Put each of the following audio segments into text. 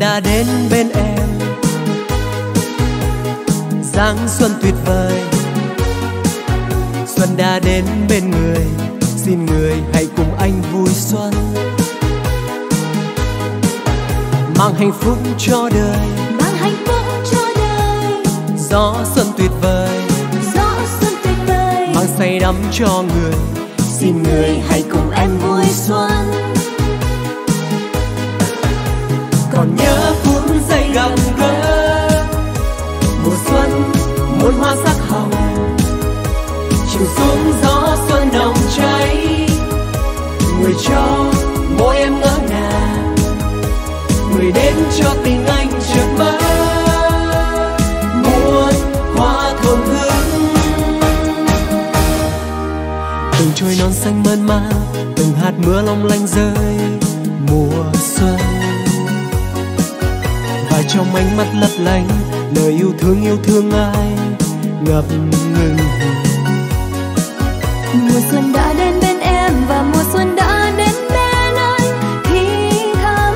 đã đến bên em, dáng xuân tuyệt vời. Xuân đã đến bên người, xin người hãy cùng anh vui xuân, mang hạnh phúc cho đời, mang hạnh phúc cho đời. Gió xuân tuyệt vời, gió xuân tuyệt vời, mang say đắm cho người, xin người hãy cùng em vui xuân. Còn nhớ phút giây gặp gỡ, mùa xuân muôn hoa sắc hồng, chiều xuống gió xuân nồng cháy, người cho mỗi em ngỡ ngàng, người đến cho tình anh chợt mơ, muôn hoa thơm hương. Từng trôi non xanh mơn man, từng hạt mưa long lanh rơi mùa xuân, và trong ánh mắt lấp lánh lời yêu thương ai ngập ngừng. Mùa xuân đã đến bên em và mùa xuân đã đến bên anh thì thầm.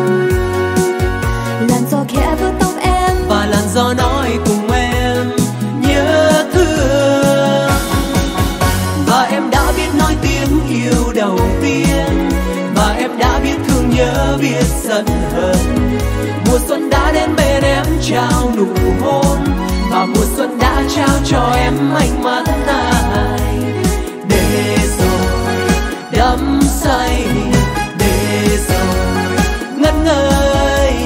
Làn gió khẽ vuốt tóc em và làn gió nói cùng em nhớ thương. Và em đã biết nói tiếng yêu đầu tiên, và em đã biết thương nhớ biết giận hờn. Mùa xuân đã đến bên em trao nụ hôn, và mùa xuân đã trao cho em ánh mắt ai để rồi đắm say, để rồi ngất ngây.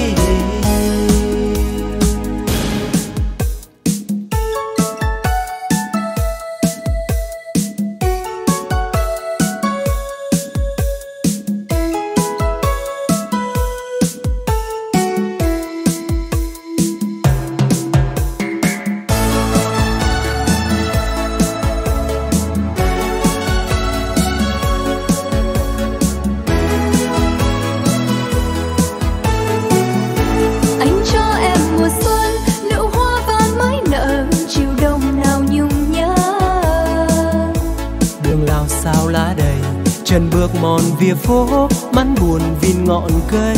Chân bước mòn vỉa phố, mắn buồn vin ngọn cây.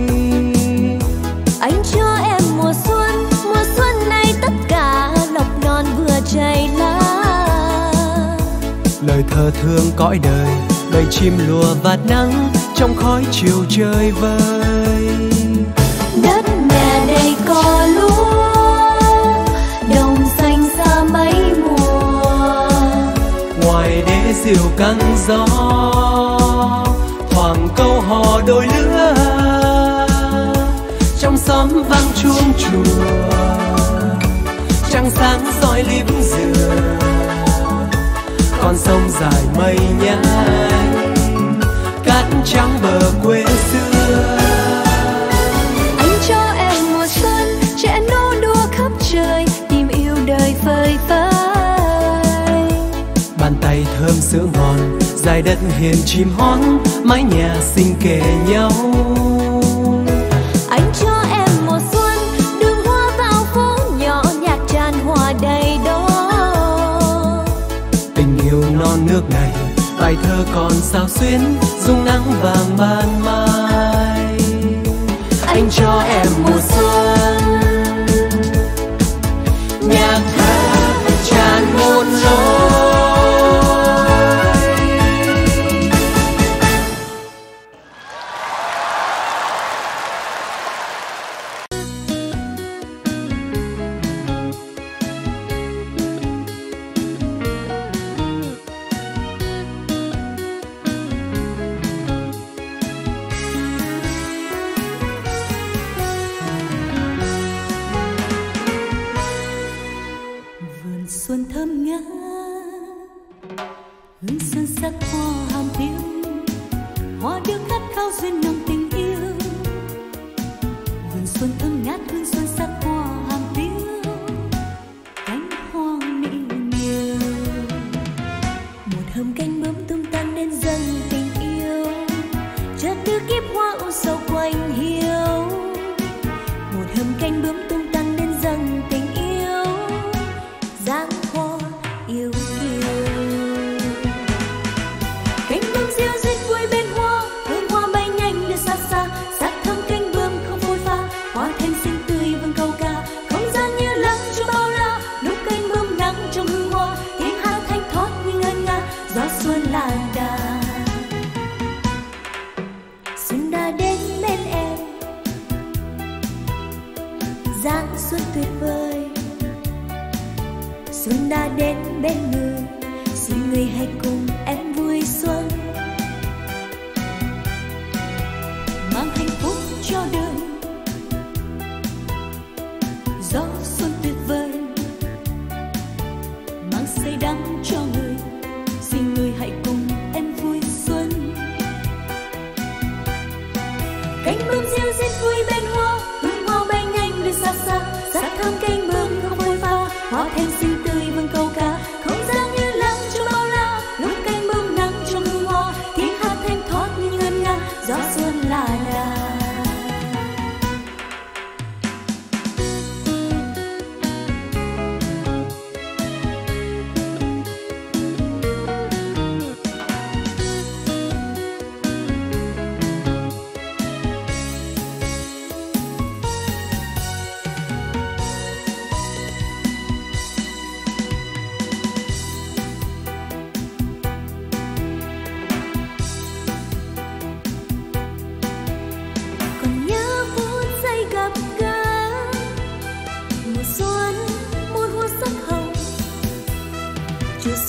Anh cho em mùa xuân này tất cả lộc non vừa chảy lá. Lời thơ thương cõi đời, bầy chim lùa vạt nắng trong khói chiều trời vơi. Đất mẹ đầy cỏ lúa, đồng xanh xa mấy mùa. Ngoài đê diều căng gió, thoảng câu hò đôi lứa. Trong xóm vang chuông chùa, trăng sáng soi liếp dừa. Con sông dài mây nhánh, cát trắng bờ quê xưa. Anh cho em mùa xuân, trẻ nô đua khắp trời, tìm yêu đời phơi phới. Bàn tay thơm sữa ngon, dài đất hiền chim hót, mái nhà xinh kề nhau. Anh cho em mùa xuân, đường hoa vào phố nhỏ, nhạc tràn hòa đầy đó. Tình yêu non nước này, bài thơ còn sao xuyến, dung nắng vàng ban mai. Anh cho em mùa xuân, nhạc thơ tràn muôn lối. Xuân thơm ngát, hương xuân sắc hoa hàm tiêu, hoa điêu khát khao duyên nồng tình yêu. Vườn xuân thơm ngát, hương xuân sắc hoa hàm tiêu, cánh hoa nỉ nhiều. Một hầm canh bướm tung tăng đến dâng tình yêu, chợt đưa kiếp hoa u sầu quanh hiu. Một hầm canh bướm tung tăng đến dâng tình yêu, dáng hoa yêu kiều. Cánh bướm diêu dít vui bên hoa, hương hoa bay nhanh đưa xa xa, sắc thơm cánh bướm không phôi pha,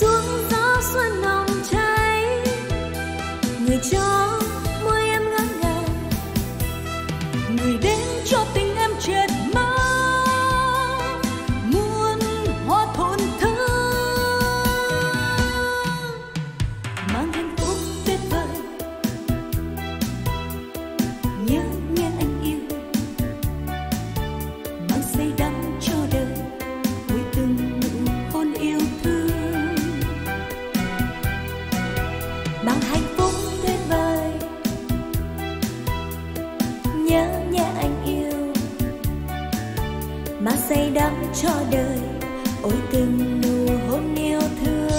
xuống gió xuân nồng cháy, người cho môi em ngỡ ngàng, người đến cho tình em chết mơ muôn hoa thổn thức, mang hạnh phúc tuyệt vời. Nhớ nghe anh yêu, mang say đắm cho đời với từng nụ hôn yêu thương, mang hạnh phúc tuyệt vời. Nhớ nghe anh yêu, mang say đắm cho đời ôi từng nụ hôn yêu thương.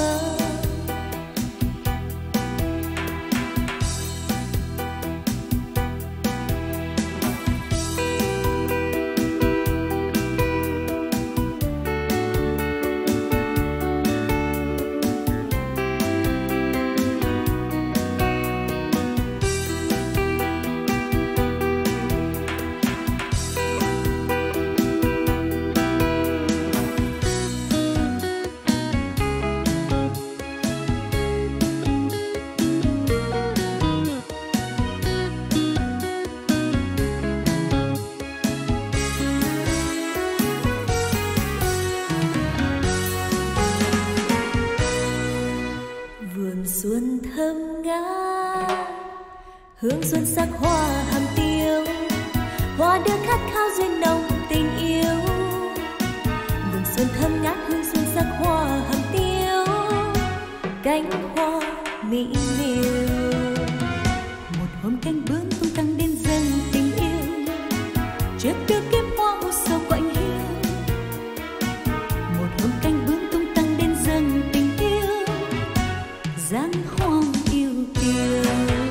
Xuân thơm ngát, hương xuân sắc hoa hàm tiêu, hoa đưa khát khao duyên nồng tình yêu. Vườn xuân thơm ngát, hương xuân sắc hoa hàm tiêu, cánh hoa mỹ miều. Một hôm cánh bướm tung tăng đến dâng tình yêu, chợt đưa kiếp hoa u sầu quạnh hiu. Một hôm cánh bướm tung tăng đến dâng tình yêu, dáng hoa yêu kiều.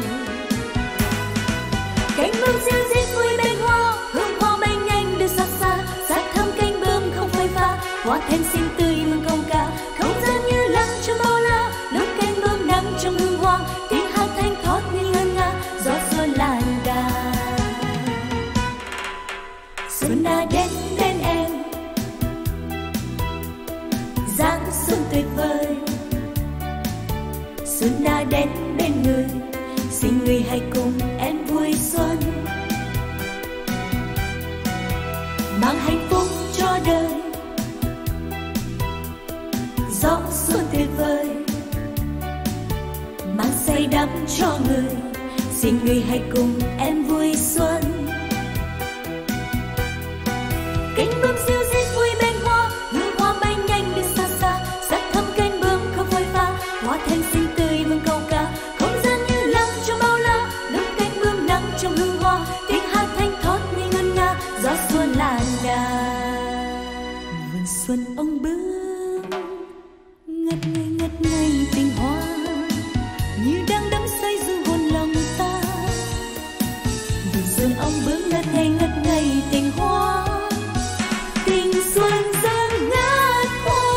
Cánh bướm diêu dít vui bên hoa, hương hoa bay nhanh đưa xa xa. Sắc thơm cánh bướm không phai pha, hoa thanh xinh tươi mừng câu ca. Không gian như lắng trong bao la, lúc cánh bướm nắng trong hương hoa. Tiếng hát thanh thoát như ngân nga, gió xuân lan đà. Xuân đã đến bên em, dáng xuân tuyệt vời. Xuân đã đến bên người, xin người hãy cùng em vui xuân, mang hạnh phúc cho đời. Gió xuân tuyệt vời, mang say đắm cho người, xin người hãy cùng em vui xuân. Cánh bướm diêu dít vui bên hoa, hương hoa bay nhanh đi xa xa. Sắc thơm cánh bướm không phai pha, hoa thanh xinh tươi mừng câu ca. Không gian như lắng trong bao la, lúc cánh bướm nắng trong hương hoa. Tiếng hát thanh thoát như ngân nga, gió xuân lan đà. Vườn xuân ông bướm ngất ngây tình hoa, như đang đắm say du hồn lòng ta. Vườn xuân ông bướm ngất ngây tình hoa, tình xuân dâng ngát hoa.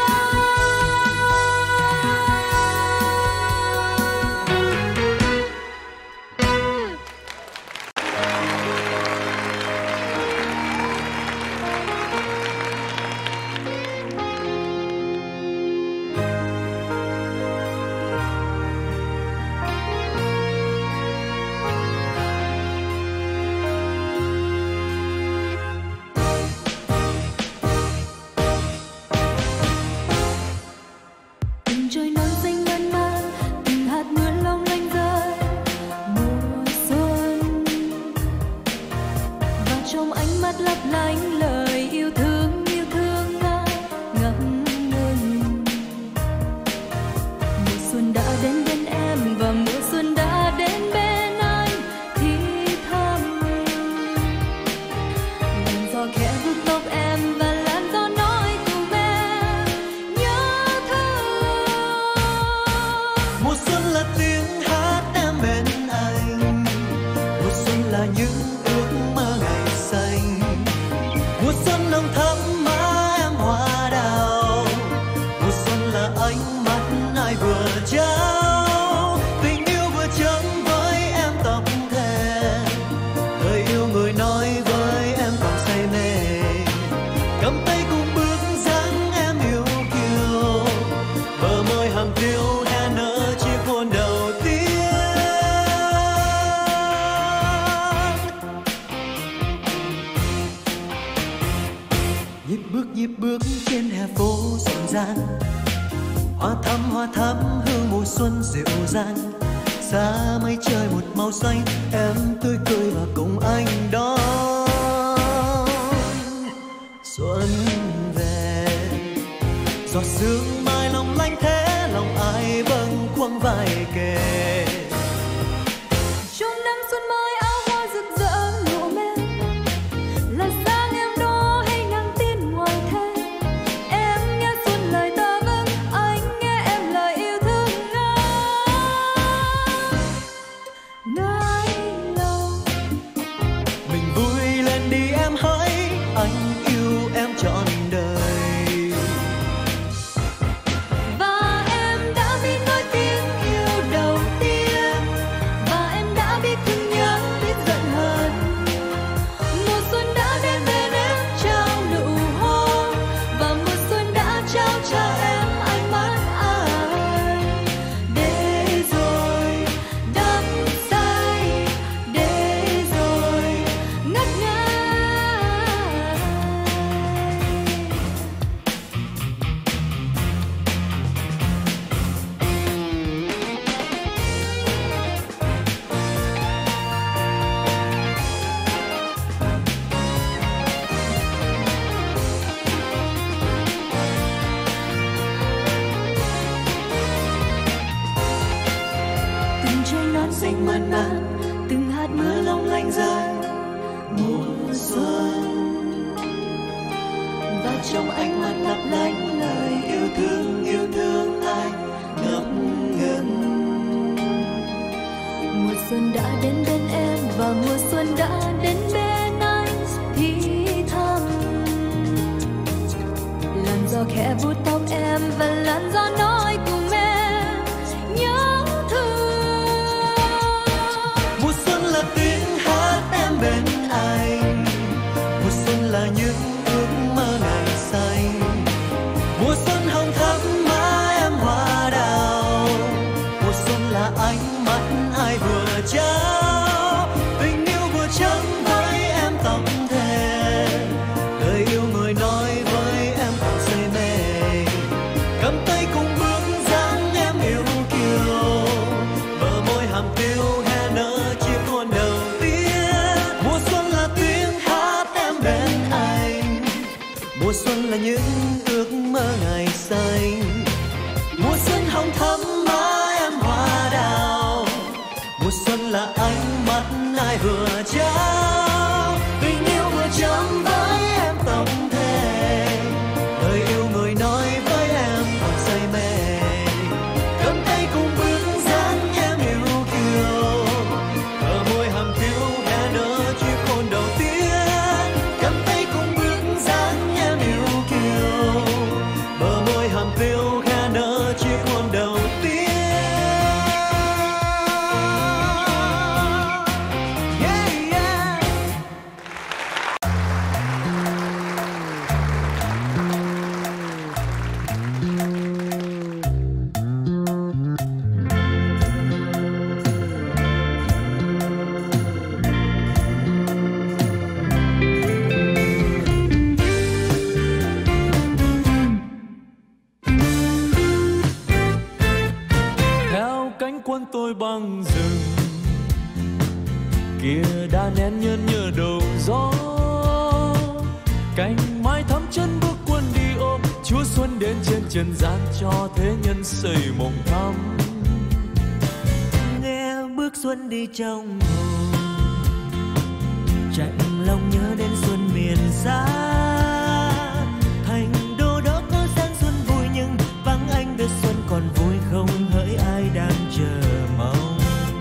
Trời nắng xanh ngân man, từng hạt mưa long lanh rơi mùa xuân. Và trong ánh mắt lấp lánh lời yêu thương ngậm ngùi. Mùa xuân đã đến bên em và mùa xuân đã đến bên anh thì thầm. Làn gió khẽ vuốt tóc em và làn gió nói cùng em nhớ thương. Mùa xuân là tiếng hát em bên anh, mùa xuân là những ước mơ ngày xanh. Mùa xuân nồng thắm má em hoa đào, mùa xuân là ánh mắt ai vừa trao. Tình yêu vừa chấm với em tóc thề, lời yêu người nói với em còn say mê. Cầm tay cùng bước dáng em yêu kiều, bờ môi môi hàm tiêu hé nở chiếc hôn đầu tiên. Nhịp bước trên hè phố rộn ràng, hoa thắm hương mùa xuân dịu dàng. Xa mây trời một màu xanh, em tươi cười và cùng anh đón xuân về. Giọt sương mai long lanh thế, lòng ai bâng khuâng vai kề. Trong năm xuân mới áo hoa rực rỡ nụ mê, là sáng em đó hay nắng tin ngoài thế. Em nghe xuân lời ta vâng, anh nghe em lời yêu thương ngỡ nái lòng. Mình vui lên đi em hỡi, anh yêu em trọn đời. Và em đã biết nói tiếng yêu đầu tiên, và em đã biết thương nhớ, biết giận hờn. Mùa xuân đã đến bên em trao nụ hôn, và mùa xuân đã trao cho em ánh mắt anh. Để rồi đắm say, để rồi ngất ngây. Từng trái nón xanh mơn man, từng hạt mưa long lanh rơi mùa xuân. Và trong ánh mắt lấp lánh lời yêu thương anh ngập ngừng. Mùa xuân đã đến bên em, và mùa xuân đã đến bên anh thì thầm. Làn gió khẽ vuốt tóc em, và làn gió nói cùng em nhớ thương. Mùa xuân là tiếng hát em bên anh, mùa xuân là những ước mơ ngày xanh. Mùa xuân hồng thắm má em hoa đào, mùa xuân là ánh mắt ai vừa trao. Tình yêu vừa trắng với em tóc thề, lời yêu người nói với em còn say mê. Cầm tay cùng bước dáng em yêu kiều, bờ môi hàm tiêu hé nở chiếc hôn đầu tiên. Mùa xuân là tiếng hát em bên anh, mùa xuân là những ước mơ ngày xanh. Mùa xuân hồng thắm má em hoa đào, mùa xuân là ánh mắt ai vừa trao. Tình yêu vừa chấm với em tóc thề, lời yêu người nói với em còn say mê. Cầm tay cùng bước dáng em yêu kiều, bờ môi hàm tiêu hé nở chiếc hôn đầu tiên. Cầm tay cùng bước dáng em yêu kiều, bờ môi hàm tiêu hé nở chiếc hôn đầu tiên. Yeah, yeah. Theo cánh quân tôi băng rừng, kia đã nén nhân nhớ đầu gió. Cành mai thắm chân bước quân đi ôm, Chúa xuân đến trên trần gian cho thế nhân xây mộng thắm. Nghe bước xuân đi trong hồn, chạnh lòng nhớ đến xuân miền xa. Thành đô đó có sáng xuân vui, nhưng vắng anh biết xuân còn vui không, hỡi ai đang chờ mong.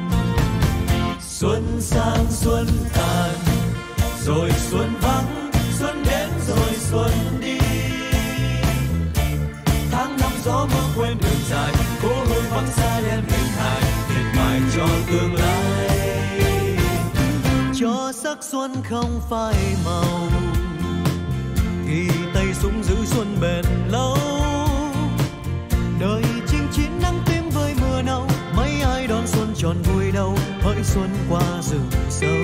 Xuân sang xuân tàn, rồi xuân vắng, xuân đến rồi xuân đi. Tháng năm gió mưa quên đường dài, cố hương vắng xa đêm hình hài, miệt mài cho tương lai. Cho sắc xuân không phai màu, ghi tay súng giữ xuân bền lâu. Đời chinh chiến xuân qua rừng sâu.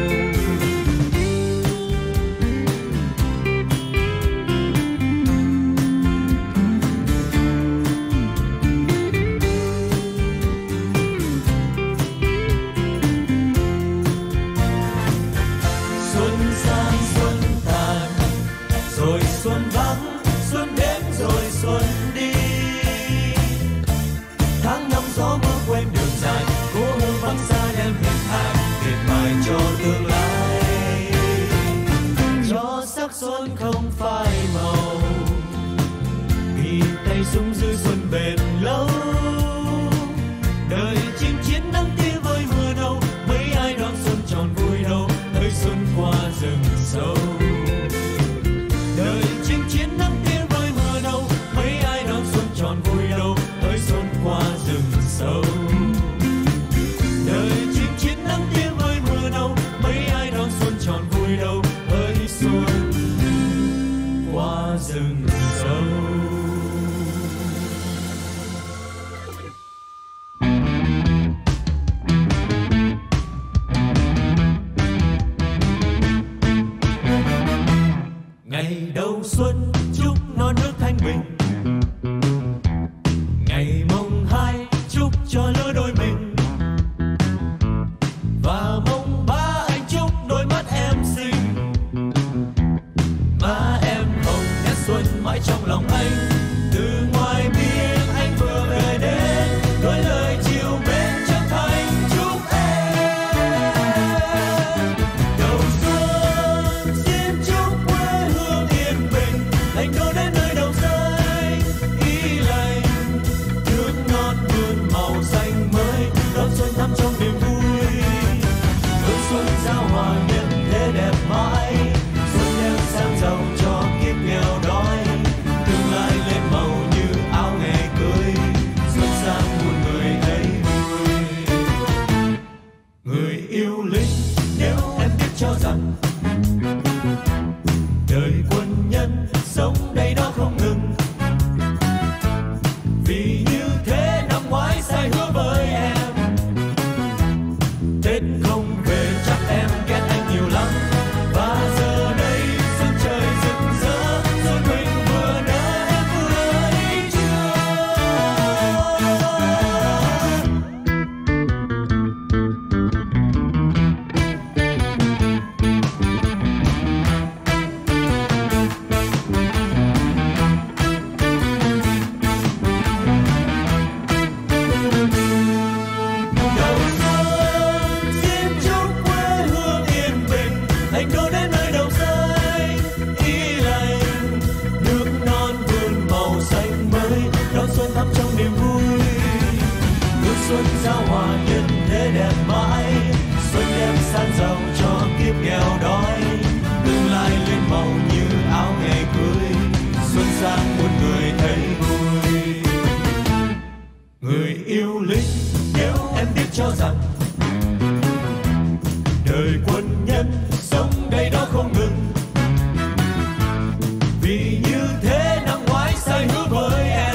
Xuân vắng, xuân đến rồi xuân đi. Tháng năm gió mưa quên đường dài, cố hương vắng xa đem hình hài miệt mài cho tương lai. Cho sắc xuân không phai màu, vì tay súng giữ xuân bền lâu. Đời chinh chiến nắng tia với mưa đâu, mấy ai đón xuân tròn vui đâu, hơi xuân qua rừng sâu. Đời chinh chiến nắng tia với mưa đâu, mấy ai đón xuân tròn vui đâu, hơi xuân qua rừng sâu. Đời chinh chiến nắng tia với mưa đâu, mấy ai đón xuân tròn vui đâu, hơi xuân qua rừng sâu. Ngày đầu xuân chúc non nước thanh bình, ngày mồng 2 chúc cho lứa đôi mình, và mồng 3 anh chúc đôi mắt em xinh. Má em hồng nét xuân mãi trong lòng anh, từ ngoài biên anh vừa về đến, đôi lời chiều mến chân thành chúc em. Đầu xuân xin chúc quê hương yên bình, thành đô đến nơi đầu rơi ý lành, nước non vươn màu xanh mới, đón xuân thắm trong niềm vui. Hương xuân giao hòa nhân thế đẹp mãi, xuân đem sang giàu cho kiếp nghèo đói, tương lai lên màu như áo ngày cưới, xuân sang muôn người thấy vui. Người yêu lính, nếu em biết cho rằng đời quân nhân sống đây đó không ngừng, vì như thế năm ngoái sai hứa với em, Tết không về chắc em ghét anh nhiều lắm. Và giờ đây xuân trời rực rỡ, xuân mình vừa nở em vừa đi chưa. Đầu xuân xin chúc quê hương yên bình, thành đô đến nơi đầu rơi ý lành, nước non vươn màu xanh mới, đón xuân thắm trong niềm vui. Hương xuân giao hòa nhân thế đẹp mãi, xuân đem san giàu cho kiếp nghèo đói, tương lai lên màu như áo ngày cưới, xuân sang muôn người thấy vui. Người yêu lính, nếu em biết cho rằng đời quân nhân sống đây đó không ngừng, vì như thế năm ngoái sai hứa với em,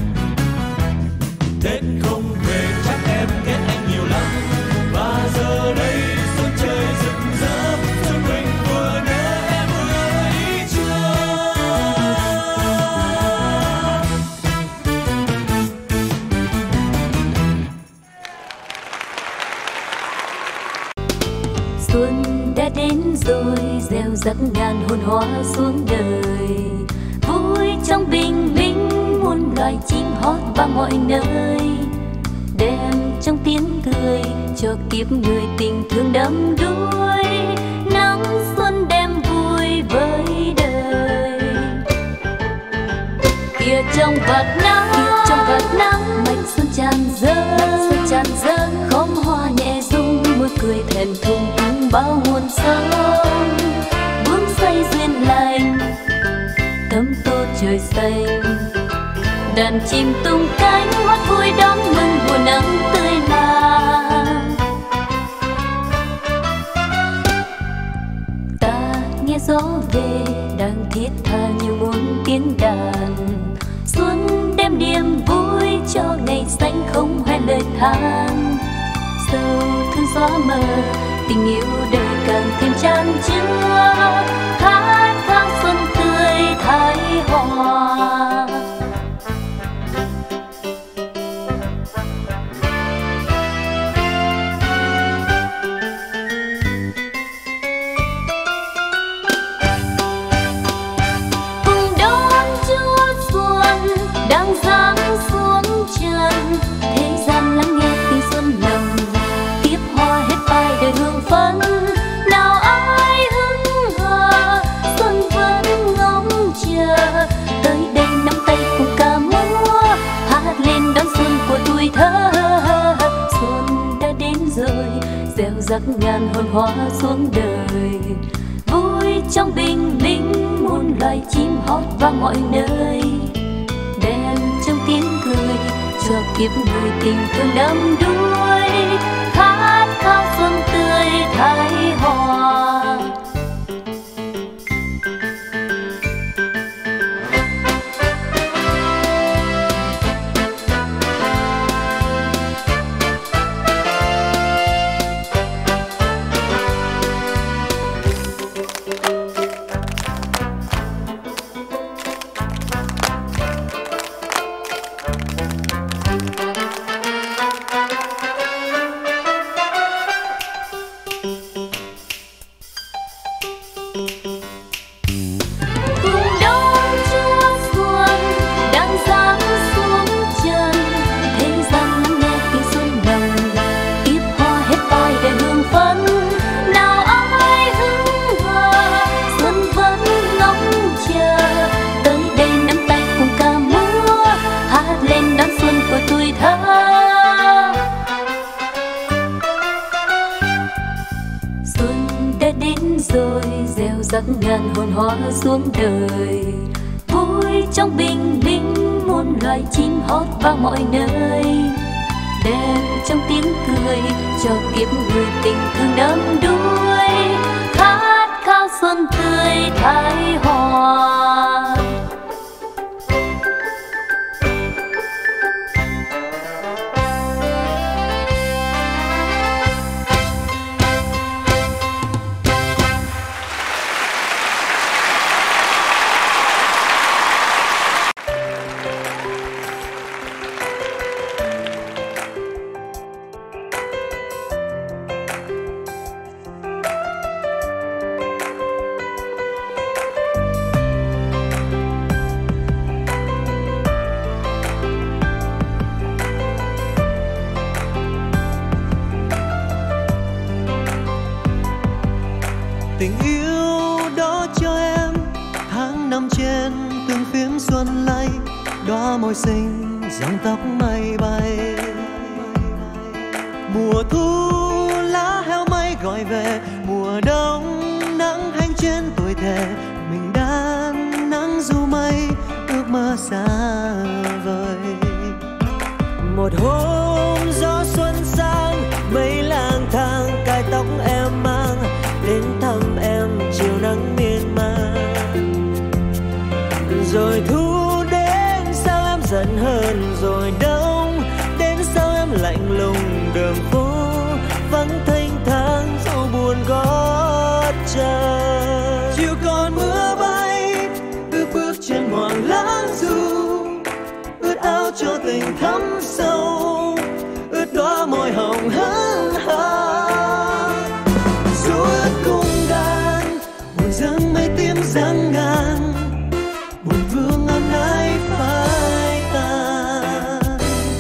Tết không về chắc em ghét anh nhiều lắm. Và giờ đây xuân trời rực rỡ, xuân mình vừa nở em vừa ý chưa. Xuân đã đến rồi, gieo rắc ngàn hồn hoa xuống đời, vui trong bình minh muôn loài chim hót vang mọi nơi, đem trong tiếng cười cho kiếp người tình thương đắm đuối, nắng xuân đem vui với đời. Kia trong vạt nắng mạch xuân tràn dâng, khóm hoa nhẹ rung, môi cười thẹn thùng tung bao nguồn sông, bướm say duyên lành tấm tô trời xanh, đàn chim tung cánh hót vui đón mừng mùa nắng tươi mát. Ta nghe gió về đang thiết tha như muốn tiếng đàn, xuân đem niềm vui cho ngày xanh không hay lời than, sầu thương xóa mờ, tình yêu đời càng thêm chan chứa, khát khao xuân tươi thái hòa. Cùng đón Chúa xuân đang giáng xuống trần, thế gian lắng nghe tiếng xuân nồng, tiếp hoa hết vai đời hương phấn. Nào ai hững hờ xuân vẫn ngóng chờ, tới đây nắm tay cùng ca múa, hát lên đón xuân của tuổi thơ. Xuân đã đến rồi, gieo rắc ngàn hồn hoa xuống đời, vui trong bình minh muôn loài chim hót vang mọi nơi. Đèn trong tiếng cười cho kiếp người tình thương đắm đuối, khát khao xuân tươi thái hòa. Rồi gieo rắc ngàn hồn hoa xuống đời, vui trong bình minh muôn loài chim hót vang mọi nơi. Đèn trong tiếng cười cho kiếp người tình thương đắm đuối, khát khao xuân tươi thái hòa. Tình yêu đó cho em tháng năm trên từng phím xuân lay, đóa môi xinh dòng tóc mây bay. Mùa thu lá heo mây gọi về, mùa đông nắng hanh trên tuổi thề, mình đan nắng du mây ước mơ xa vời. Một hôm gió xuân sang mây lang thang, cài tóc em mang đến thăm em chiều nắng miên man. Rồi thu đến sao em giận hơn, rồi đông đến sao em lạnh lùng. Đường phố vắng thênh thang dẫu buồn gót chân. Chiều còn mưa bay ước bước trên hoàng lá du, ướt áo cho tình thắm sâu, ướt đóa môi hồng hớn hở. Dâng mây tím dâng ngàn, buồn vương ấm nay phai tàn.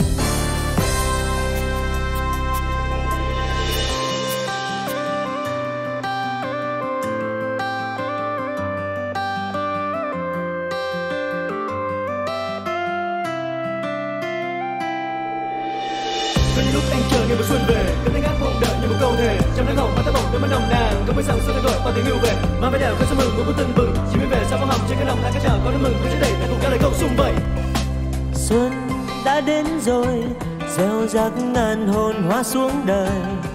Vẫn lúc anh chờ ngày mùa xuân về, cơn tiếng hát mong đợi như một câu thề. Trong nắng hồng mắt ta bồng đôi mắt nồng nàn, có mấy rằng xuân thay đổi bao tình yêu về. Mang vẻ đẹp khơi mừng một phút tưng bừng, chỉ biết về sao có hồng trên cái lòng đang cái chào có nước mừng cứ trên đầy để cùng ca lời câu sum vầy. Xuân đã đến rồi, gieo rắc ngàn hồn hoa xuống đời,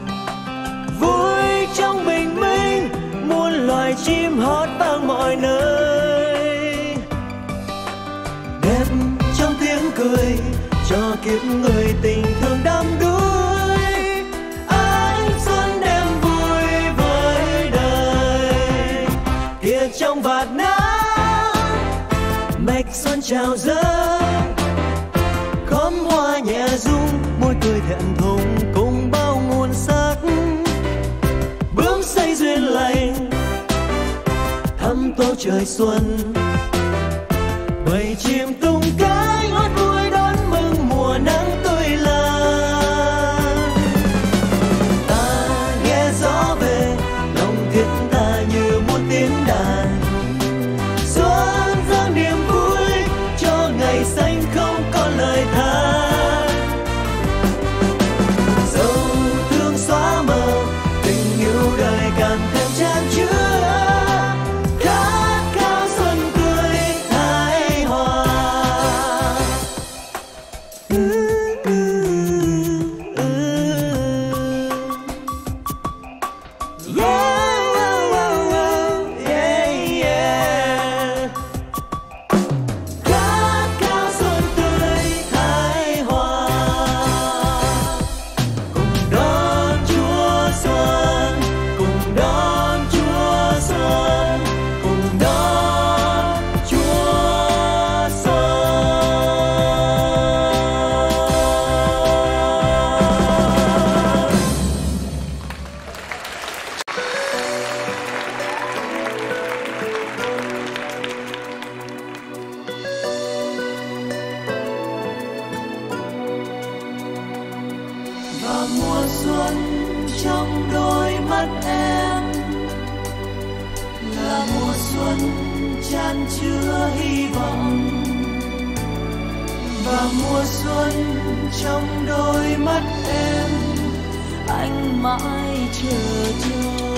vui trong bình minh muôn loài chim hót vang mọi nơi. Đẹp trong tiếng cười cho kiếp người tình thương đắm đuối, ánh xuân chào dâng. Khóm hoa nhẹ rung, môi cười thẹn thùng cùng bao nguồn sắc. Bướm say duyên lành, thăm tô trời xuân. Bầy chim tung cánh hót vui đón mừng mùa nắng tươi lan. Ta nghe gió về, lòng thiết tha như muôn tiếng đàn. Xuân dâng niềm vui cho ngày xanh không có lời than. Dẫu thương xóa mờ, tình yêu đời càng thêm chan chứa. Khát khao xuân tươi thái hòa. Khát khao xuân tươi thái hòa. Cùng đón Chúa xuân, cùng đón Chúa xuân, cùng đón Chúa xuân. Và mùa xuân trong đôi mắt em là mùa xuân chan chứa hy vọng. Và mùa xuân trong đôi mắt em anh mãi chờ trông.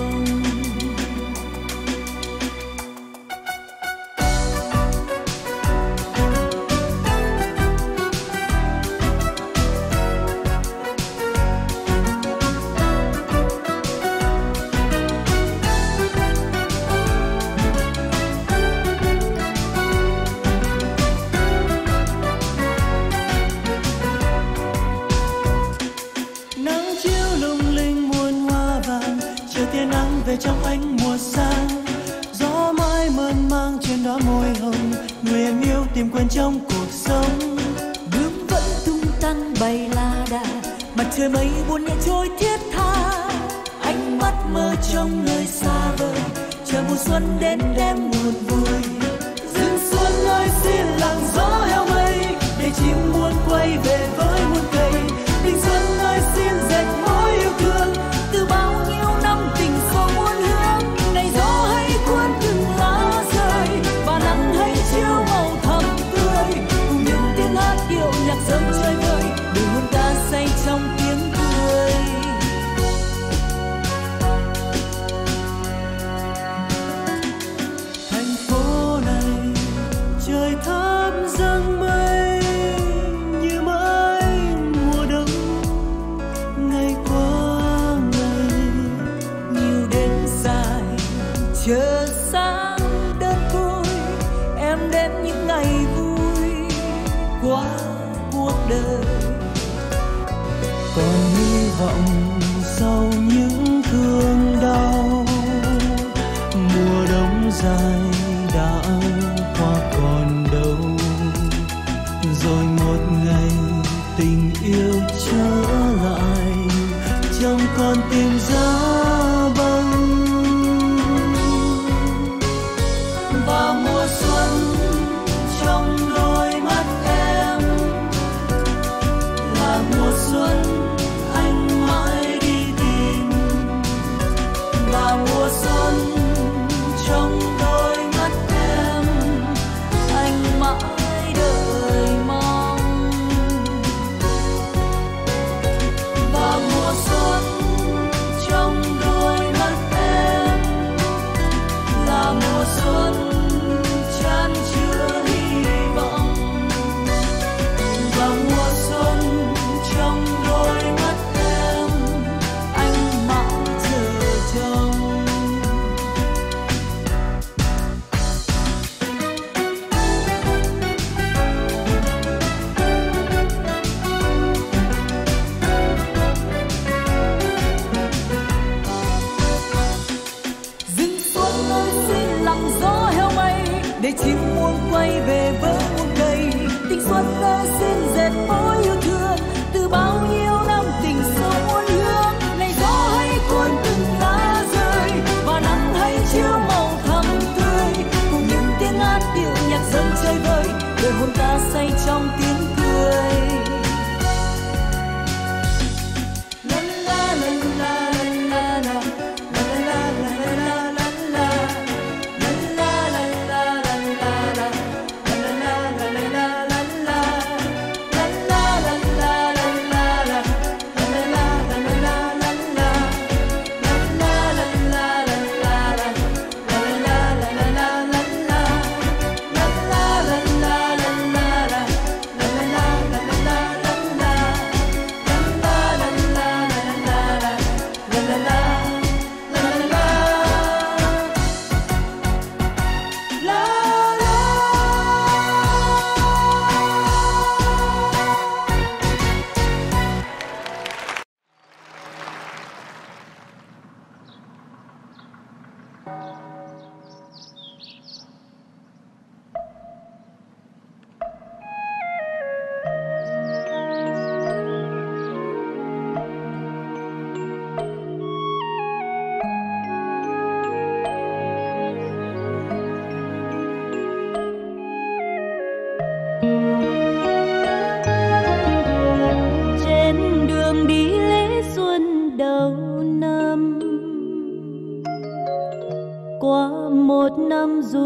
Nắng chiếu lung linh muôn hoa vàng, chiều tia nắng về trong ánh mùa sang. Gió mãi mơn mang trên đó môi hồng, người em yêu tìm quên trong cuộc sống. Bướm vẫn tung tăng bay la đà, mặt trời mây buồn nhẹ trôi thiết tha. Ánh mắt mơ trong nơi xa vời, chờ mùa xuân đến đem buồn vui. Dương xuân ơi xin lặng gió heo mây, để chim muôn quay về với muôn cây. Tình xuân ơi xin dệt mối yêu thương, Từ bao nhiêu năm tình sâu muôn hướng, này gió hãy cuốn từng lá rơi, và nắng hãy chiếu màu thắm tươi. Cùng những tiếng hát điệu nhạc dâng chơi vơi, để hồn ta say trong tiếng cười. thành phố này trời thấp dâng mây như mãi mùa đông. Ngày qua ngày Nhiều đêm dài chờ sáng đơn côi, em đến những ngày vui qua cuộc đời. còn hy vọng sau những thương đau. Mùa đông dài đã qua còn đâu, rồi một ngày tình yêu trở lại, chẳng còn tìm giá băng. Và mùa xuân trong đôi mắt em là mùa xuân anh mãi đi tìm. Và mùa xuân trong đôi mắt em Anh mãi đợi mong. và mùa xuân trong đôi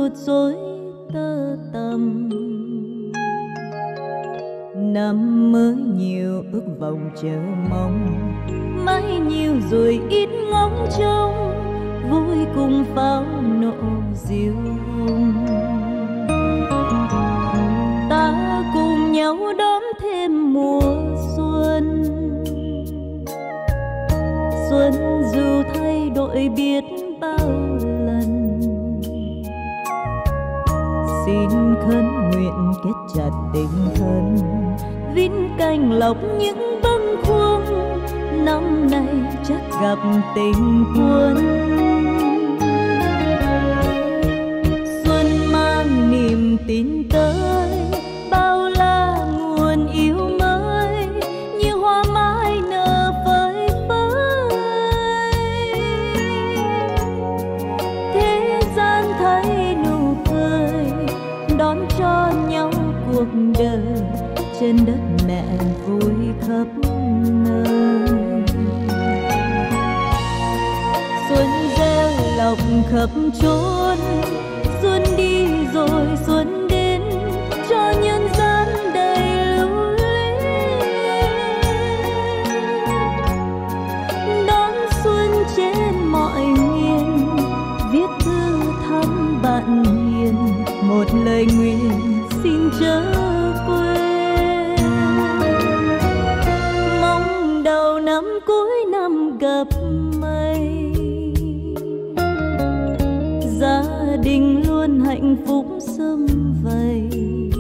ruột rối tơ tằm. Năm mới nhiều ước vọng chờ mong, mãi nhiều rồi ít ngóng trông, vui cùng pháo nổ diêu hồng. Ta cùng nhau đón thêm mùa xuân, xuân dù thay đổi biết bao lần. Xin khấn nguyện kết chặt tình thân, vin cành lộc những bâng khuâng, năm nay chắc gặp tình quân. Xuân mang niềm tin tới, bao la nguồn yêu mới, như hoa mai nở phơi phới. Thế gian thấy nụ cười, đón cho nhau cuộc đời, trên đất mẹ vui khắp nơi. Xuân gieo lộc khắp chốn, xuân đi rồi xuân đến, cho nhân gian đầy lưu luyến. Đón xuân trên mọi miền, viết thư thăm bạn hiền, một lời nguyện xin chớ quên. Mong đầu năm cuối năm gặp mây, gia đình luôn hạnh phúc sum vầy.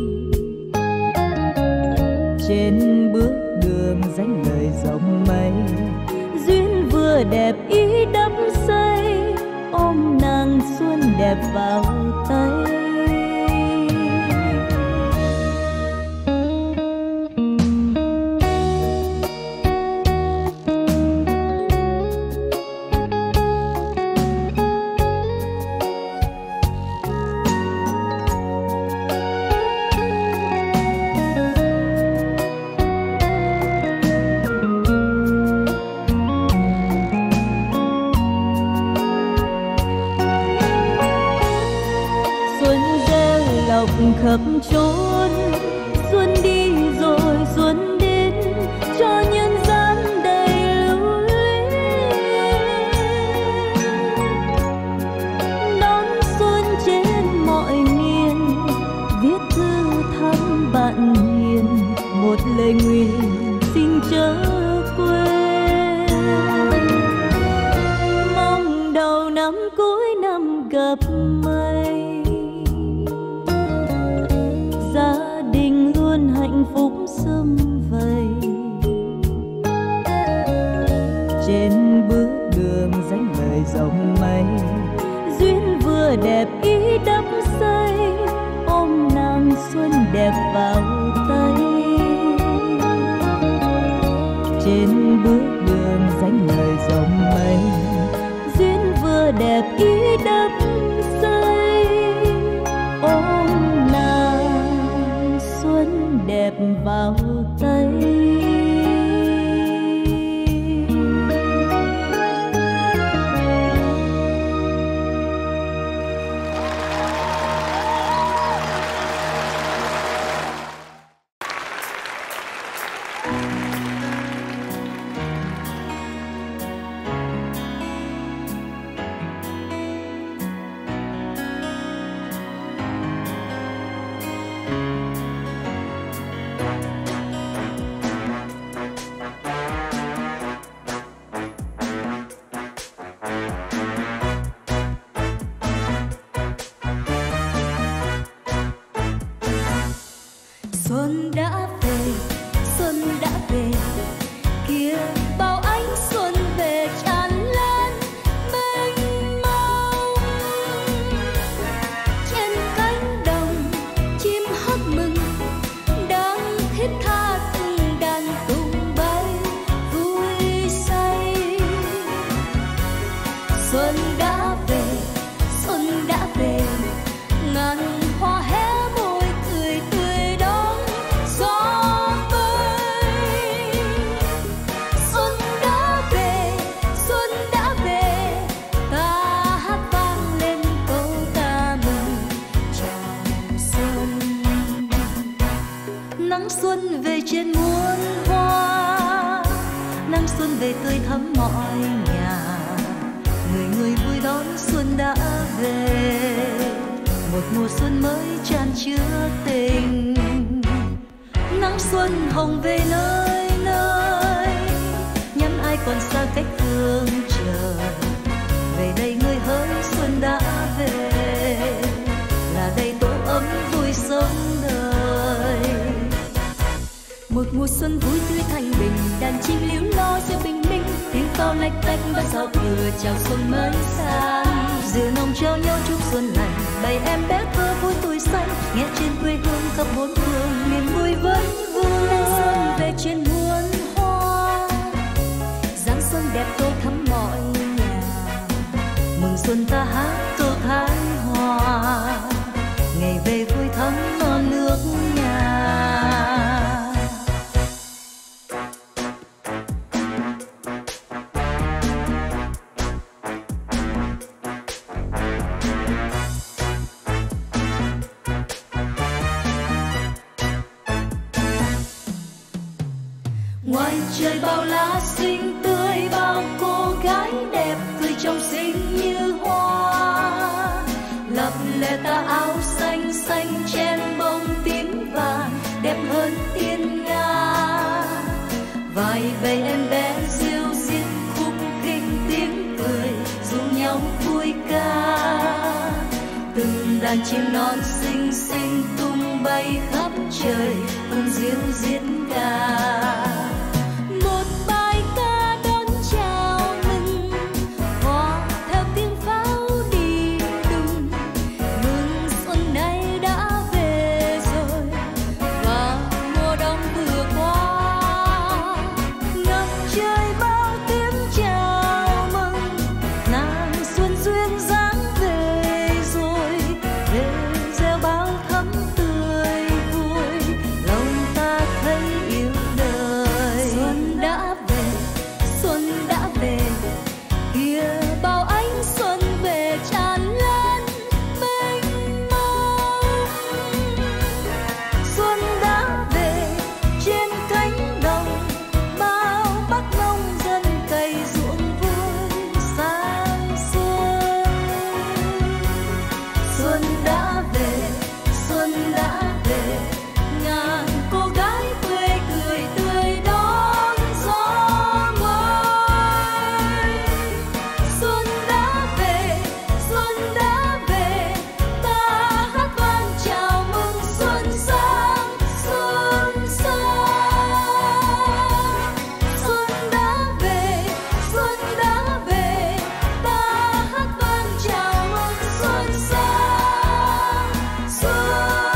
Trên bước đường dánh lời dòng mây, duyên vừa đẹp ý đắm say, ôm nàng xuân đẹp vào tay. Khắp chốn, xuân đi rồi xuân đến, cho nhân gian đầy lưu luyến. Đón xuân trên mọi miền, viết thư thăm bạn hiền, một lời nguyện xin chớ quên. Mong đầu năm cuối năm gặp mây, gia đình luôn hạnh phúc sum vầy. Trên bước đường dánh lời dòng mây, duyên vừa đẹp ý đắm say, ôm nàng xuân đẹp vào tay. Trên bước đường dánh lời dòng mây, duyên vừa đẹp ý đắm say, ôm nàng xuân đẹp vào tay. về tươi thắm mọi nhà, người người vui đón xuân đã về, một mùa xuân mới tràn chứa tình. Nắng xuân hồng về nơi nơi, nhắn ai còn xa cách phương trời, về đây người hỡi xuân đã về, là đây tổ ấm vui sống đời. Một mùa xuân vui tươi thanh bình, đàn chim líu lo giữa bình minh, tiếng pháo lách tách và giao thừa chào xuân mới sang. Dừa nồng trao nhau chúc xuân lành, bầy em bé thơ vui tuổi xanh, nghe trên quê hương khắp bốn phương niềm vui vẫn vương. Nắng xuân về trên muôn hoa, dáng xuân đẹp tô thắm mọi nhà, mừng xuân ta hát câu thái hòa, ngày về vui thắm non nước nhà. Ngoài trời bao lá xinh tươi, bao cô gái đẹp cười trong xinh như hoa, lập lè tà áo xanh xanh chen bông tím vàng đẹp hơn thiên nga. Vài bầy em bé ríu rít khúc kinh tiếng cười rủ nhau vui ca, từng đàn chim non xinh xinh tung bay khắp trời cùng ríu rít ca. Một bài ca đón chào mừng, hòa theo tiếng pháo đi đùng, mừng xuân nay đã về rồi và mùa đông vừa qua. Ngập trời bao tiếng chào mừng, nàng xuân duyên dáng về rồi, về gieo bao thắm tươi vui, lòng ta thấy yêu đời. Xuân đã về, kia bao ánh xuân về tràn lan mênh mông. Xuân đã về trên cánh đồng, bao bác nông dân cày ruộng vui sang xuân. Xuân đã về, ngàn cô gái quê cười tươi đón gió mới. Xuân đã về, ta hát vang chào mừng xuân sang, xuân sang. Xuân đã về, ta hát vang chào mừng xuân sang, xuân sang.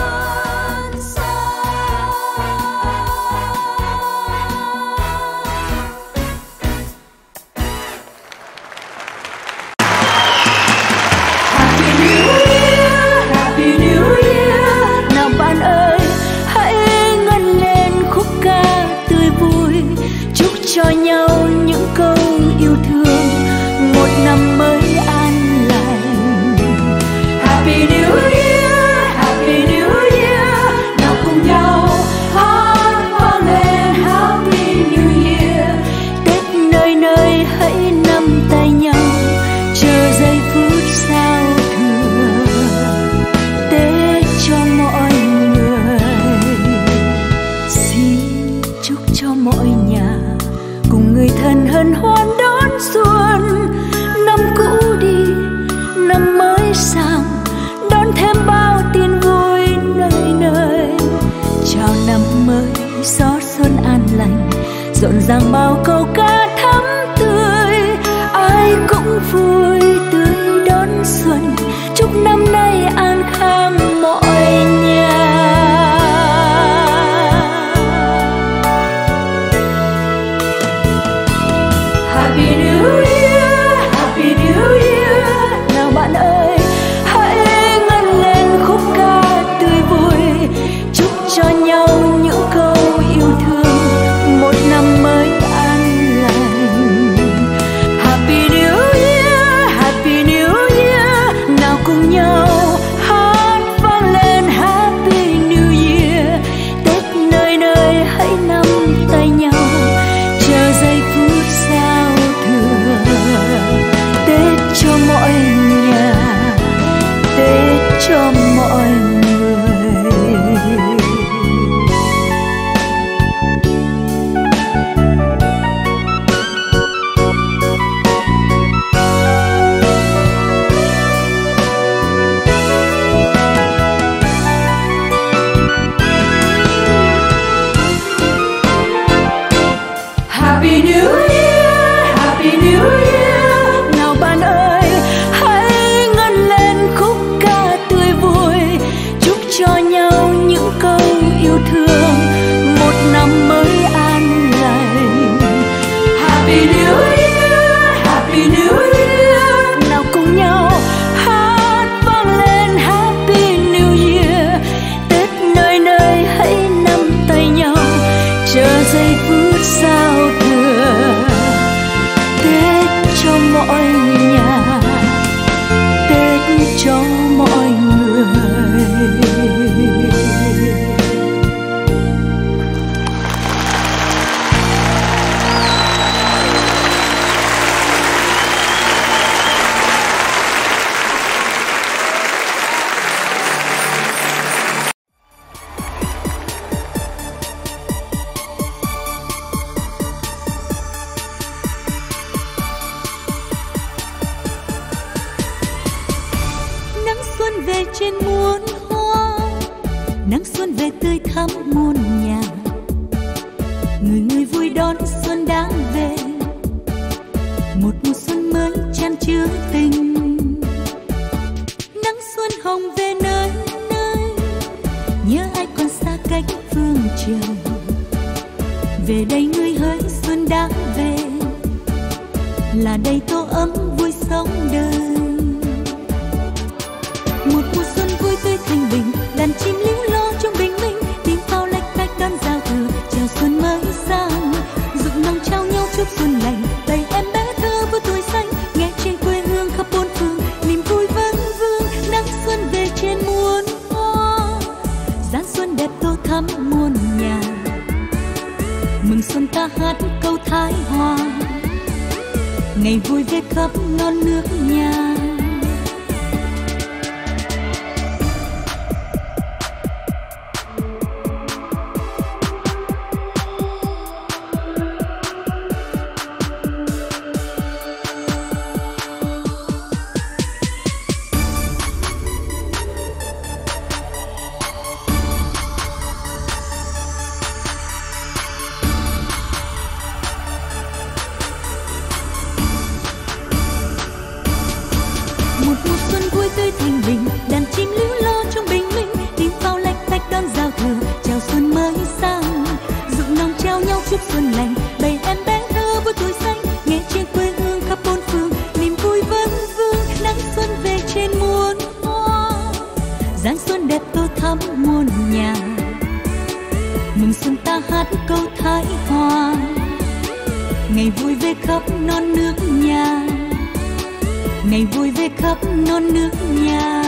Happy New Year, nào bạn ơi, hãy ngân lên khúc ca tươi vui, chúc cho nhau những câu yêu thương, một năm mới an lành. Happy New Year, nào cùng nhau hát vang lên Happy New Year. Tết nơi nơi hãy nắm tay nhau, chờ giây phút giao thừa. Tết cho mọi người, xin chúc cho mọi nhà cùng người thân hân hoan đón xuân. Năm cũ đi, năm mới sang, đón thêm bao tin vui nơi nơi. Chào năm mới gió xuân an lành, rộn ràng bao câu ca thắm tươi. Ai cũng vui tươi đón xuân, chúc năm nay an khang mọi nhà. Happy New Year, nào bạn ơi, hãy ngân lên khúc ca tươi vui, chúc cho nhau những câu yêu thương, một năm mới an lành. Happy New Year, nào cùng nhau Happy New Year, Happy New Year. Nào cùng nhau hát vang lên Happy New Year. Tết nơi nơi hãy nắm tay nhau, chờ giây phút giao thừa. Tết cho mọi nhà, Tết cho mọi người. Về trên muôn hoa, nắng xuân về tươi thắm muôn nhà. Người người vui đón xuân đang về, một mùa xuân mới chan chứa tình. Nắng xuân hồng về nơi nơi, nhớ ai còn xa cách phương trời. Về đây người hỡi xuân đang về, là đây tô ấm vui sống đời. Một mùa xuân vui tươi thanh bình, đàn chim líu lo trong bình minh. Tiếng pháo lách cách đón giao thừa, chào xuân mới sang. Dựng nòng trao nhau chúc xuân lành, đầy em bé thơ với tuổi xanh. Nghe trên quê hương khắp bốn phương, niềm vui vang vương. Nắng xuân về trên muôn hoa, dáng xuân đẹp tô thắm muôn nhà. Mừng xuân ta hát câu Thái Hòa, ngày vui về khắp non nước nhà. Một mùa xuân vui tươi thanh bình, đàn chim líu lo trong bình minh. Tiếng pháo lách cách đón giao thừa, chào xuân mới sang. Dựng nòng trao nhau chúc xuân lành, bầy em bé thơ với tuổi xanh. Nghe trên quê hương khắp bốn phương, niềm vui vang vương. Nắng xuân về trên muôn hoa, dáng xuân đẹp tô thắm muôn nhà. Mừng xuân ta hát câu Thái Hòa, ngày vui về khắp non nước nhà. Ngày vui về khắp non nước nhà.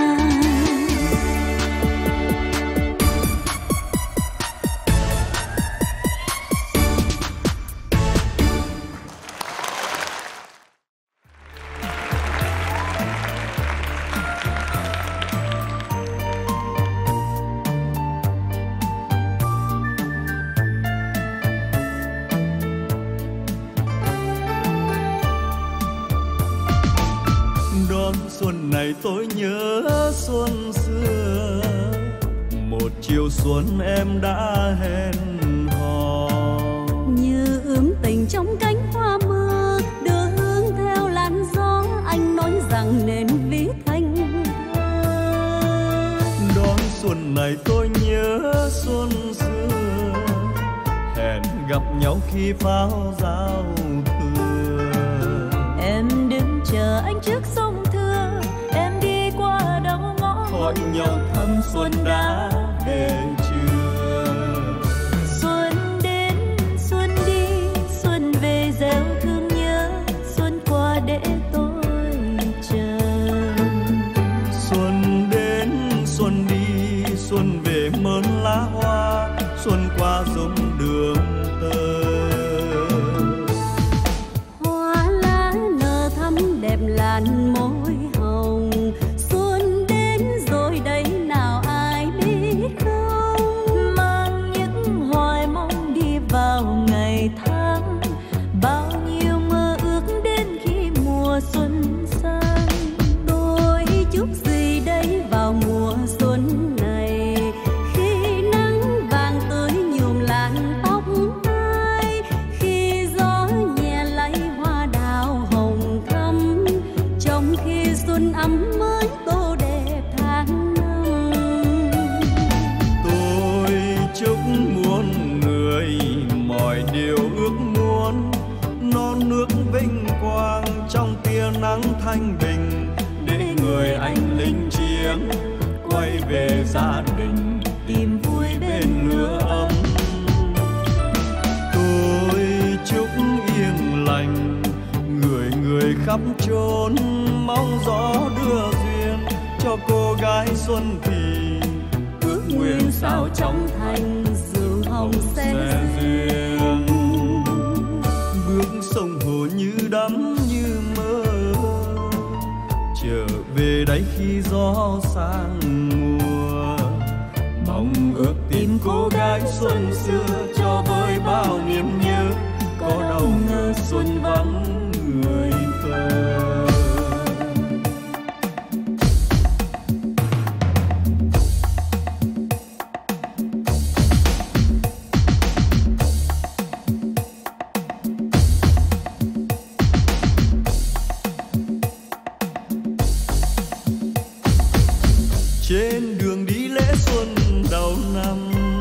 Xuân này tôi nhớ xuân xưa, một chiều xuân em đã hẹn hò. Như ướm tình trong cánh hoa mơ, đưa hương theo làn gió. Anh nói rằng nên viết thành thơ. Đón xuân này tôi nhớ xuân xưa, hẹn gặp nhau khi pháo giao thừa. Em đứng chờ anh trước sông Thưa, em đi qua đầu ngõ. Hỏi nhau thăm xuân đã đến chưa. Xuân đến xuân đi, xuân về gieo thương nhớ. Xuân qua để tôi chờ. Xuân đến xuân đi, xuân về mơn lá hoa. Xuân qua giống đường tơ. Hoa lá nở thắm đẹp làn môi hồng. Xuân đến rồi đấy nào ai biết không. Mang những hoài mong đi vào ngày tháng. Bao nhiêu mơ ước đến khi mùa xuân sang. Tôi chúc gì đấy vào mùa xuân này, khi nắng vàng tươi nhuộm làn tóc ai. Khi gió nhẹ lay hoa đào hồng thắm, trong khi xuân ấm mới tô đẹp tháng năm. Tôi chúc muôn người mọi điều ước non nước vinh quang trong tia nắng thanh bình, để người anh lính chiến quay về gia đình tìm vui bên lửa ấm. Tôi chúc yên lành người người khắp chốn, mong gió đưa duyên cho cô gái xuân thì ước nguyện sao trong thành rượu hồng sẽ duyên. Bước sông hồ như đắm như mơ, trở về đây khi gió sang mùa, mong ước tìm cô gái xuân xưa cho với bao niềm nhớ, có đâu ngờ xuân vắng người thơ. Trên đường đi lễ xuân đầu năm,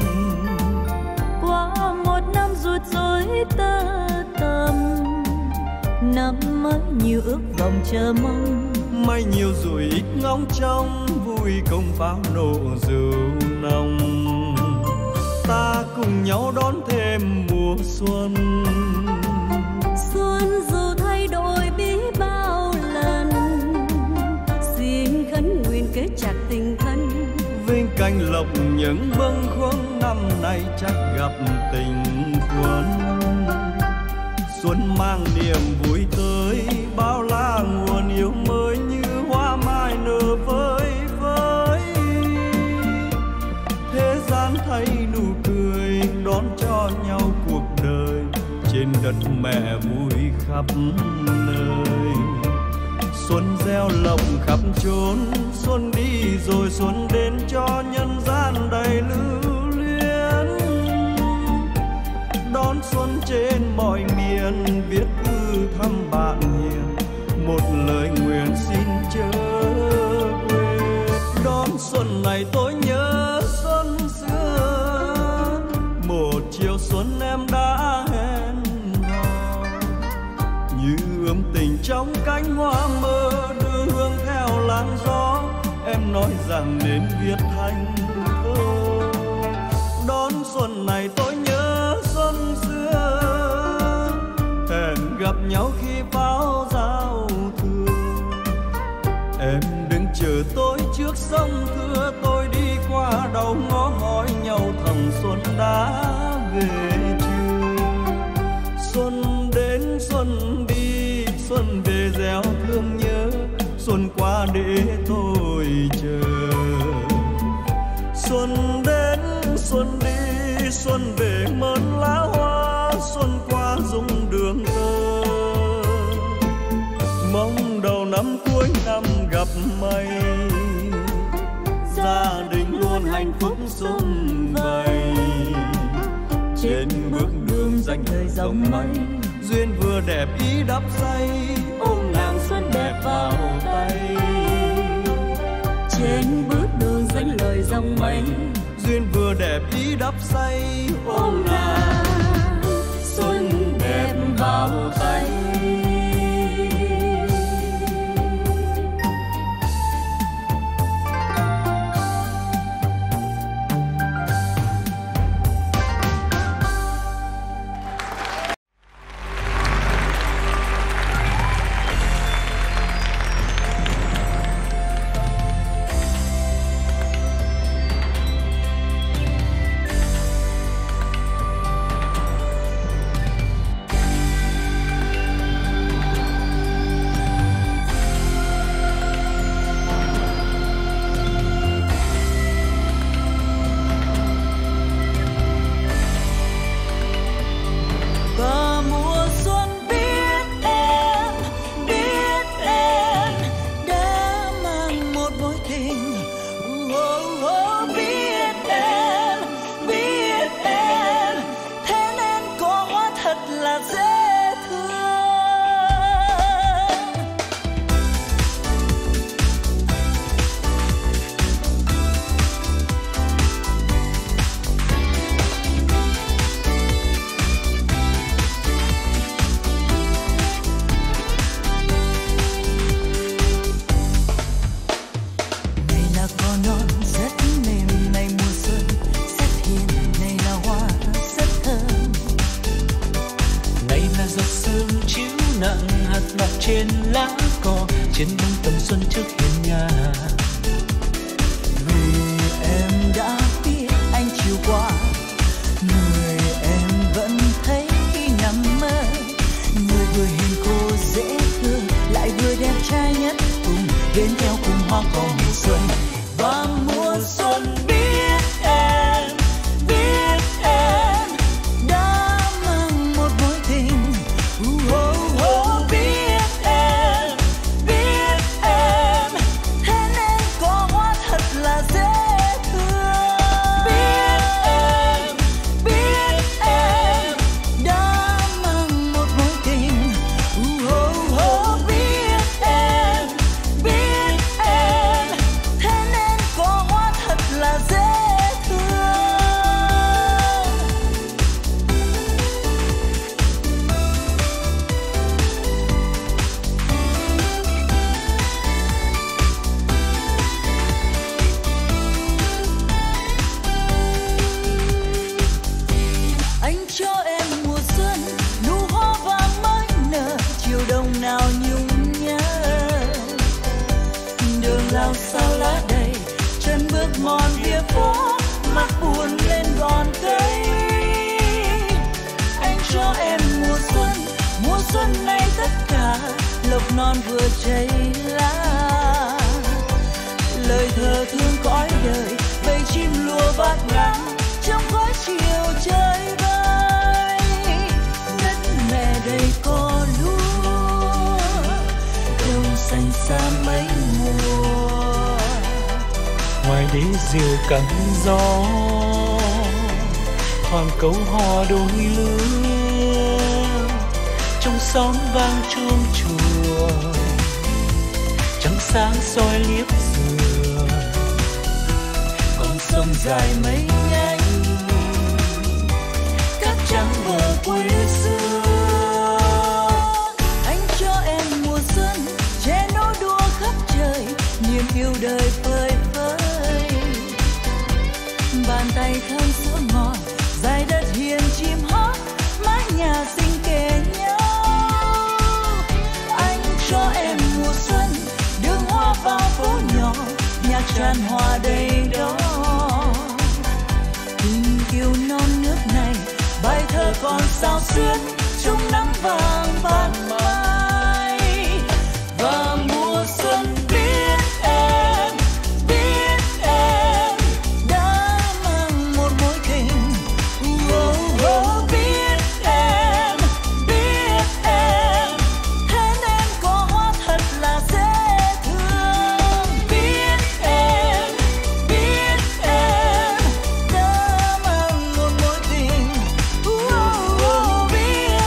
qua một năm rủi rối tơ tầm, năm mới nhiều ước vọng chờ mong, may nhiều rồi ít ngóng trông, vui công pháo nổ rượu nồng. Ta cùng nhau đón thêm mùa xuân, xuân dù thay đổi biết bao lần, xin khấn nguyện kết chặt tình thân, vinh canh lộc những bâng khuâng năm nay chắc gặp tình quân. Xuân mang niềm vui tới, bao la nguồn yêu mới như hoa mai nở vơi vơi. Thế gian thấy nụ cười đón cho nhau cuộc đời, trên đất mẹ vui khắp nơi. Xuân gieo lộc khắp chốn, xuân đi rồi xuân đến cho nhân gian đầy lưu luyến. Đón xuân trên mọi miền, viết thư thăm bạn hiền, một lời nguyện xin chớ quên. Đón xuân này tôi nhớ xuân xưa, một chiều xuân em đã hẹn hò, như ươm tình trong cánh hoa mơ, đưa hương theo làn gió. Em nói rằng nên viết thành thơ. Đón xuân này tôi nhớ xuân xưa, hẹn gặp nhau khi pháo giao thừa. Em đừng chờ tôi trước sông Thưa, tôi đi qua đầu ngõ hỏi nhau thầm xuân đã về chưa. Xuân đến xuân đi, xuân về gieo thương nhớ, xuân qua để tôi chờ. Xuân đến xuân đi, xuân về mơn lá hoa, xuân qua rung đường thơ. Mong đầu năm cuối năm gặp may, gia đình luôn hạnh phúc sum vầy. Trên bước đường danh thời dòng mây, duyên vừa đẹp ý đắp say, ôm nàng xuân đẹp vào tay. trên bước đường danh lời dòng mây, duyên vừa đẹp ý đắp say, ôm nàng xuân đẹp vào tay. là giọt sương chiếu nặng hạt ngọc trên lá cỏ, trên bông tầm xuân trước hiên nhà. Người em đã biết anh chiều qua, người em vẫn thấy khi nằm mơ. Người vừa hiền khô dễ thương, lại vừa đẹp trai nhất cùng đến theo cùng hoa cỏ mùa xuân. Và mùa xuân biết em đã mang một mối tình. Biết em thế nên có hoa thật là dễ thương. Biết em đã mang một mối tình. Biết em thế nên có hoa thật là dễ thương. Anh cho em mùa xuân, nụ hoa vàng mới nở, chiều đông nào nhung nhớ. Đường lao sao lá đầy, chân bước mòn phía phố, mắt buồn lên gòn cây. Anh cho em mùa xuân này tất cả, lộc non vừa chảy lá. Lời thơ thương cõi đời, bầy chim lùa bát ngát trong khói chiều trời vơi. Đất mẹ đầy cỏ lúa, đồng xanh xa mấy mùa. Ngoài đế diều cắn gió, thoảng câu hò đôi lứa, trong xóm vang chuông chùa, trăng sáng soi liếp dừa. Con sông dài mấy nhánh, cát trắng bờ quê xưa. Anh cho em mùa xuân, che nỗi đua khắp trời, niềm yêu đời phơi phới. Bàn tay thơm sữa ngọt, dài đất hiền chim hót, mái nhà xinh kề nhau. Anh cho em mùa xuân, đường hoa vào phố nhỏ, nhạc tràn hòa đầy đó. Tình yêu non nước này, bài thơ còn sao xuyến trong nắng vàng ban mai. Và mùa xuân biết em đã mang một mối tình. Biết em thế nên có hoa thật là dễ thương. Biết em đã mang một mối tình. Biết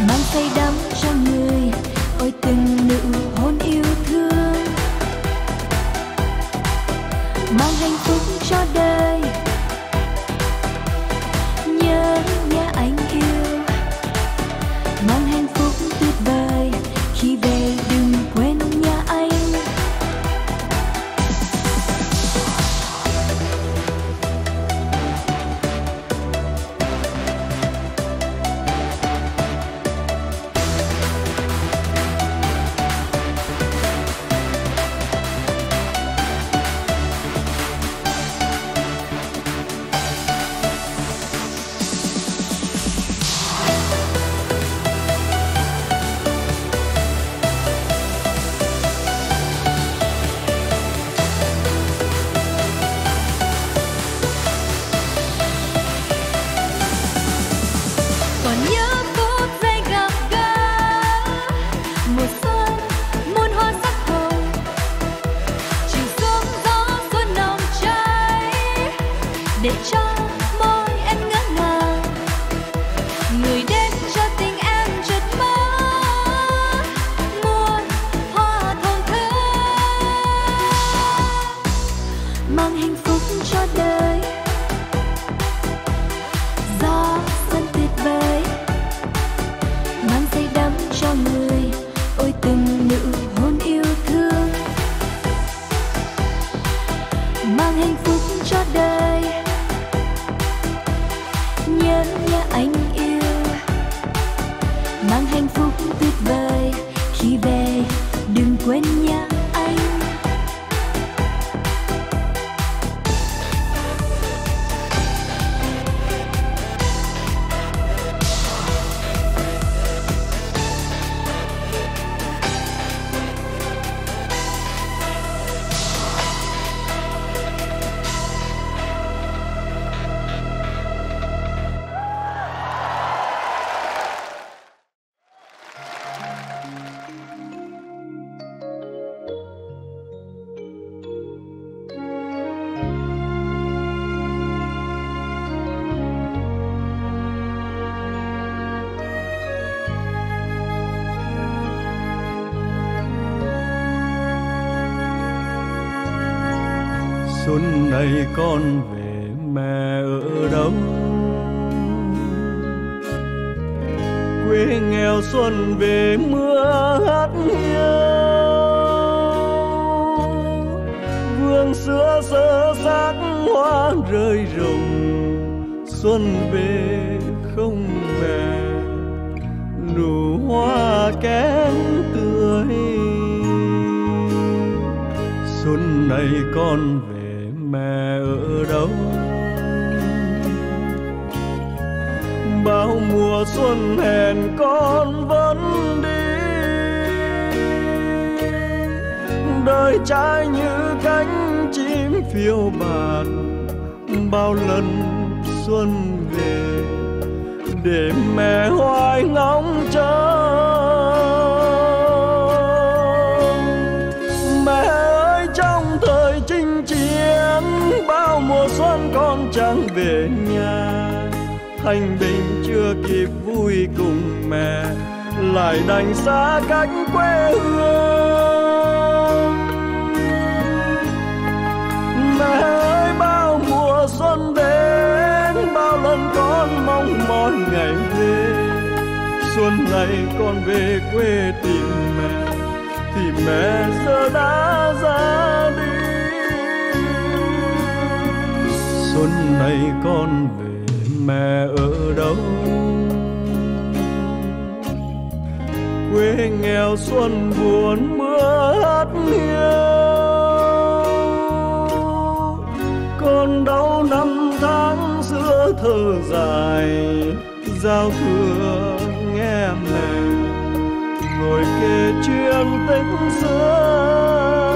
mang say đắm cho người, ôi từng nụ hôn yêu thương, mang hạnh phúc cho đời. Nhớ nhà anh yêu, mang hạnh phúc tuyệt vời, khi về đừng quên nhà anh. Để cho môi em ngỡ ngàng, người đến cho tình em chợt mơ, muôn hoa thơm thơm, mang hạnh phúc cho đời. Gió xuân tuyệt vời, mang say đắm cho người, ôi từng nụ hôn yêu thương, mang hạnh phúc cho đời. Nhớ nhà anh yêu, mang hạnh phúc tuyệt vời, khi về đừng quên nhà anh. Xuân này con về mẹ ở đâu? Quê nghèo xuân về mưa hát hiu, vườn sữa sơ xác hoa rơi rụng. Xuân về không mẹ, nụ hoa kém tươi. Xuân này con về mẹ ở đâu? Bao mùa xuân hẹn con vẫn đi, đời trai như cánh chim phiêu bạt. Bao lần xuân về để mẹ hoài ngóng chờ. Mẹ ơi trong thời chinh chiến, bao mùa xuân con chẳng về nhà. Thanh bình chưa kịp vui cùng mẹ, lại đành xa cách quê hương. Mẹ ơi bao mùa xuân đến, bao lần con mong mỏi ngày về. Xuân này con về quê tìm mẹ, thì mẹ giờ đã ra đi. Xuân này con về mẹ ở đâu? Quê nghèo xuân buồn mưa hát hiu, con đau năm tháng xưa thơ dài. Giao thừa nghe mẹ ngồi kể chuyện tích xưa.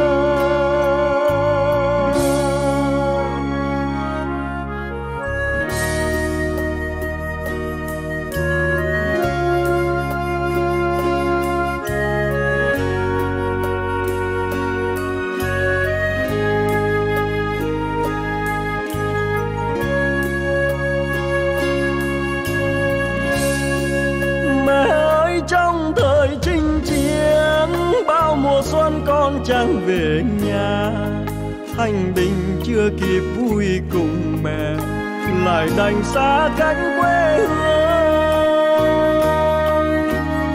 Trang về nhà, Thanh Bình chưa kịp vui cùng mẹ, lại đành xa cách quê hương.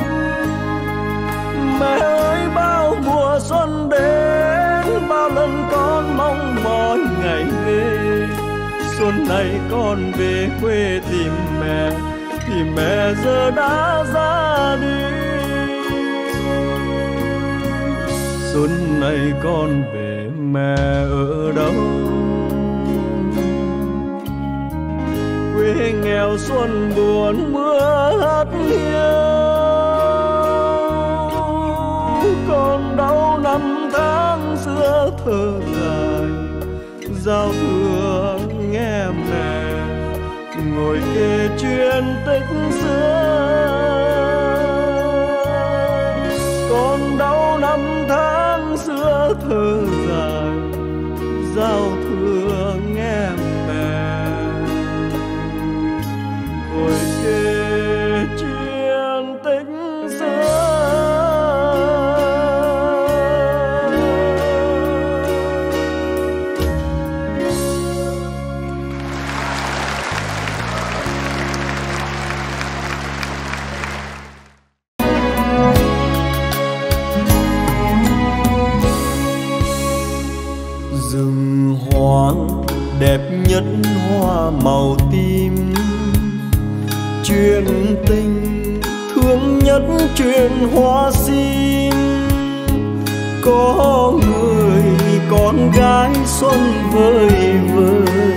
Mẹ ơi bao mùa xuân đến, bao lần con mong mỏi ngày về. Xuân này con về quê tìm mẹ, thì mẹ giờ đã ra đi. Xuân này con về mẹ ở đâu? Quê nghèo xuân buồn mưa hắt hiu. Còn đâu năm tháng xưa thơ dài, giao thừa nghe mẹ ngồi kể chuyện tích xưa. Còn đâu năm tháng xưa thơ dài, giao thừa nghe mẹ ngồi kể chuyện tích xưa. Rừng hoang đẹp nhất hoa màu tím, chuyện tình thương nhất chuyện hoa sim. Có người con gái xuân vơi vơi